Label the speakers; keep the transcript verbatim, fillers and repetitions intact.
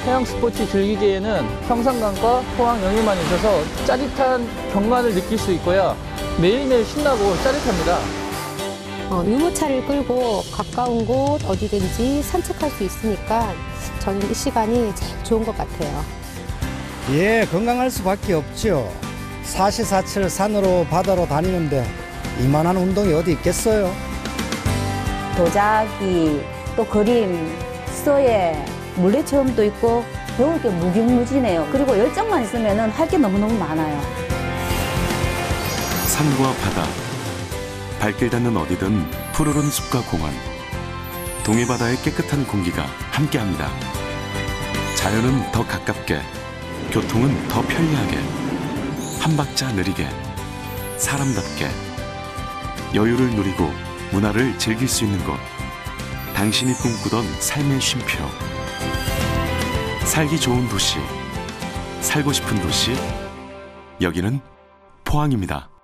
Speaker 1: 해양 스포츠 즐기기에는 평산강과 포항 영해만 있어서 짜릿한 경관을 느낄 수 있고요. 매일매일 신나고 짜릿합니다.
Speaker 2: 어, 유모차를 끌고 가까운 곳 어디든지 산책할 수 있으니까 저는 이 시간이 제일 좋은 것 같아요.
Speaker 3: 예, 건강할 수밖에 없죠. 사시사철 산으로 바다로 다니는데 이만한 운동이 어디 있겠어요?
Speaker 4: 도자기, 또 그림, 서예, 물레체험도 있고 배울 게 무궁무진해요. 그리고 열정만 있으면 할 게 너무너무 많아요.
Speaker 5: 산과 바다, 발길 닿는 어디든 푸르른 숲과 공원, 동해바다의 깨끗한 공기가 함께합니다. 자연은 더 가깝게, 교통은 더 편리하게, 한 박자 느리게, 사람답게, 여유를 누리고 문화를 즐길 수 있는 곳, 당신이 꿈꾸던 삶의 쉼표. 살기 좋은 도시, 살고 싶은 도시, 여기는 포항입니다.